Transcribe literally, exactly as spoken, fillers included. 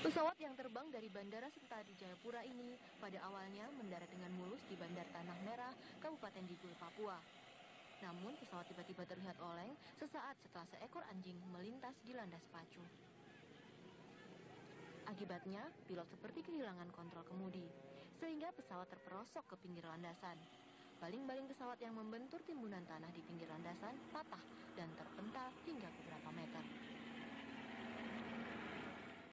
Pesawat yang terbang dari Bandara Sentani Jayapura ini pada awalnya mendarat dengan mulus di Bandar Tanah Merah, Kabupaten Digul, Papua. Namun pesawat tiba-tiba terlihat oleng sesaat setelah seekor anjing melintas di landas pacu. Akibatnya, pilot seperti kehilangan kontrol kemudi, sehingga pesawat terperosok ke pinggir landasan. Baling-baling pesawat yang membentur timbunan tanah di pinggir landasan patah dan terpental hingga beberapa meter.